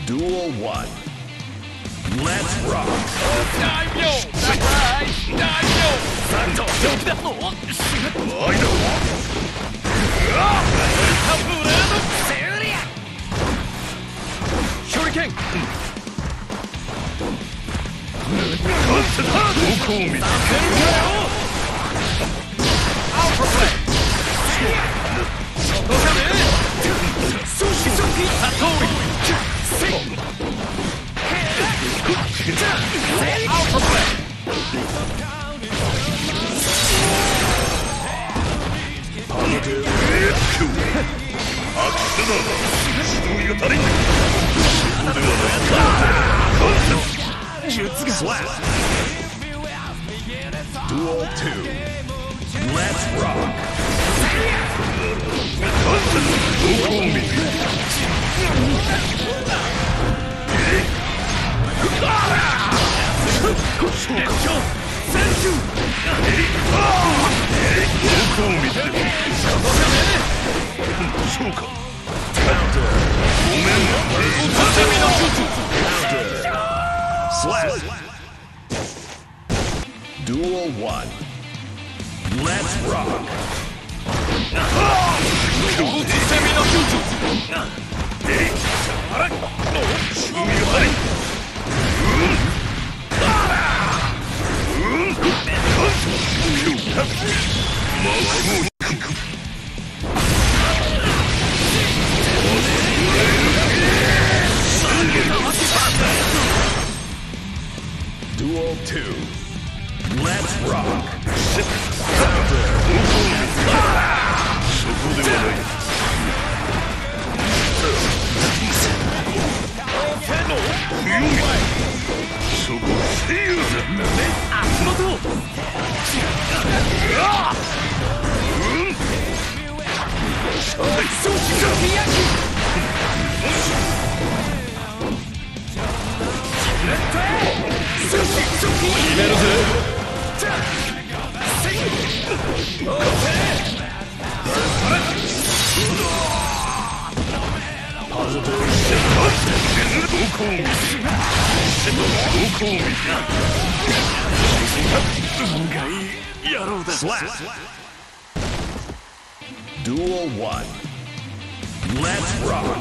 Duel 1. Let's rock! 大名大名三頭上だのおいだタブレードセリア手裏剣どこを見てアウトプレイそこかねソシソキサトリセイアウトプレイ Duel 2. Let's rock! そうか。 Slap! Duel 1. Let's rock! 2. Let's rock! そこではない。 そこせよ足元決めるぜどこを見せ運がいい野郎だ Slap! Duel 1. Let's rock!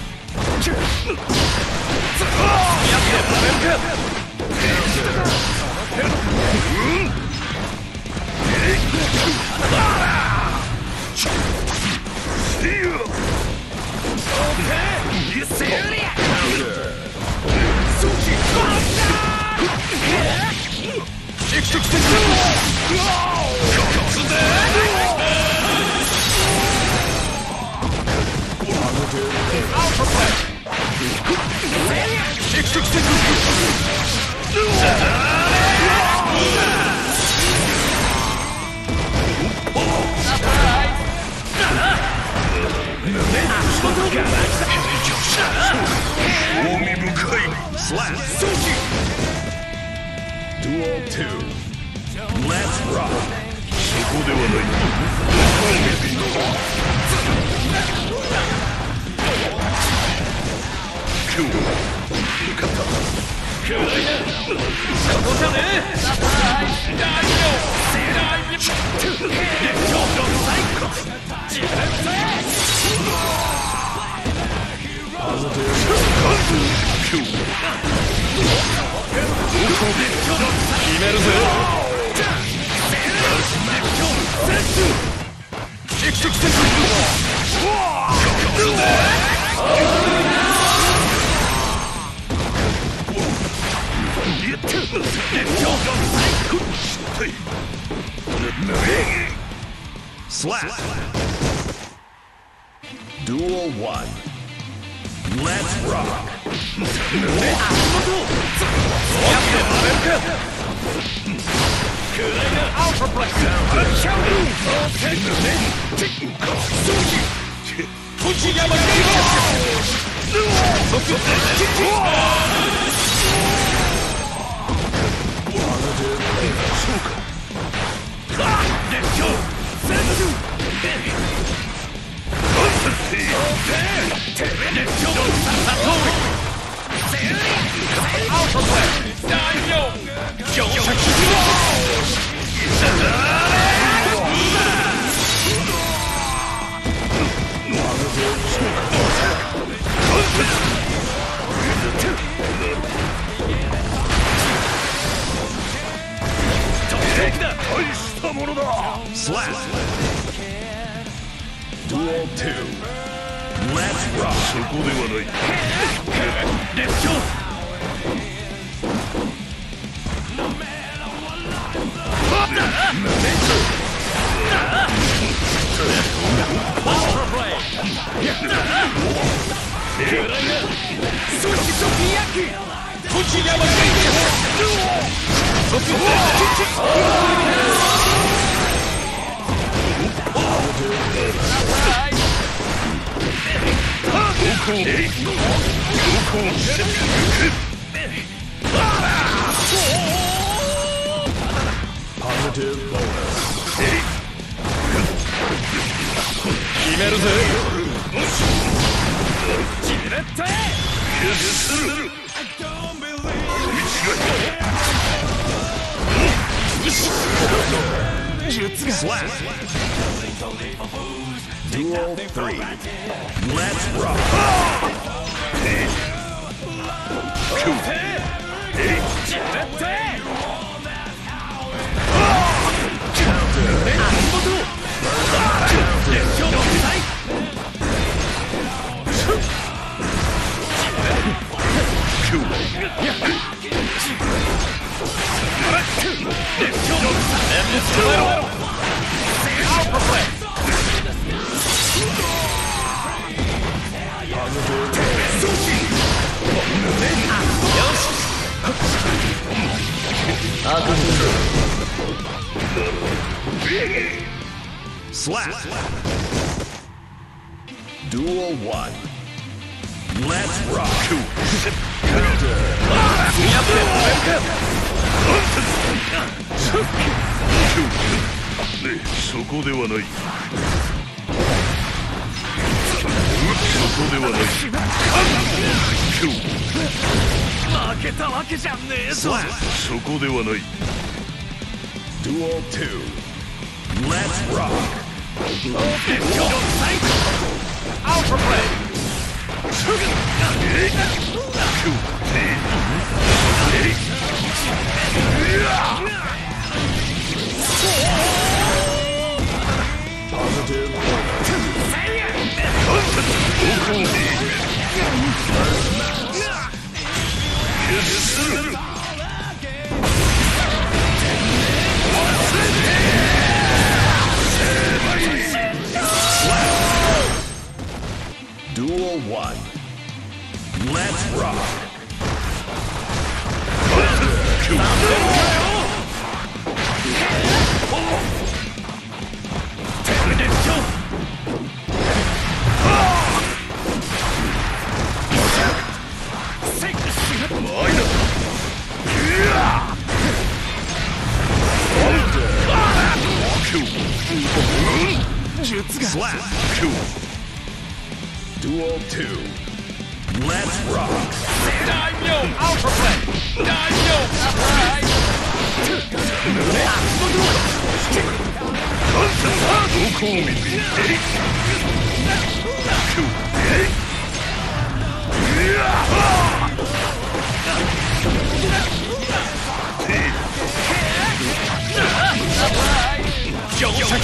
興味深い Slap! Duel 2. Let's rock! そこではない。どこを見ている今日向かった。 そこじゃねえ大名決めるぜ Slap! Duel 1. Let's rock! アウトプレイ栃山 Slap. Duel 2. Let's rock. そこではない。 列強 Positive bonus. 決めるぜじれったい術が Slap. Duel 3. Let's rock. じれったい列強の最 Slap. Duel 1. Let's rock. そこではない。そこではない。 負けたわけじゃねえぞ Slap. そこではない。 Duel 2. Let's rock. 列強の最アウトプレイ Positive bonus. Duel 1. Let's rock. Slap. Duel 2. Let's rock. 大名アウトプレイ大名アプライどこを見て乗車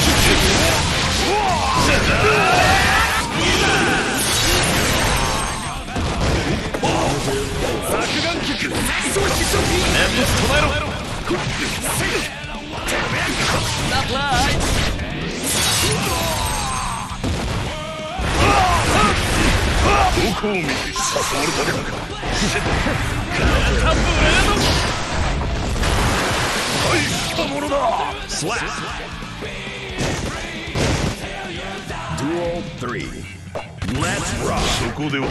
作眼キック早期初期念仏唱えろナプライどこを見て誘われたのかタブレード大したものだ Slap. Duel 3. Let's rock. そこではう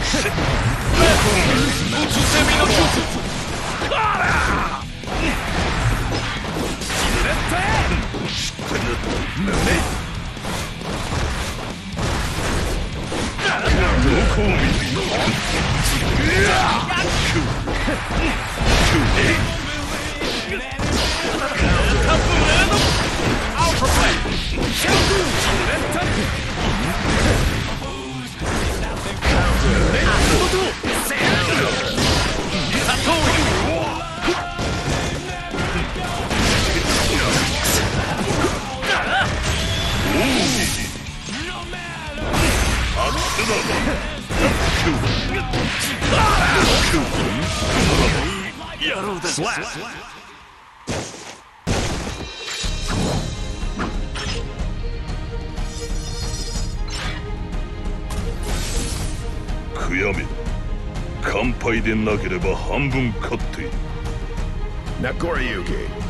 つせみの術どこを見てタブレードアウトプレイシャンクレッタ野郎だ。 Slap. 悔やめ。完敗でなければ半分勝っている。 Nagoriyuki.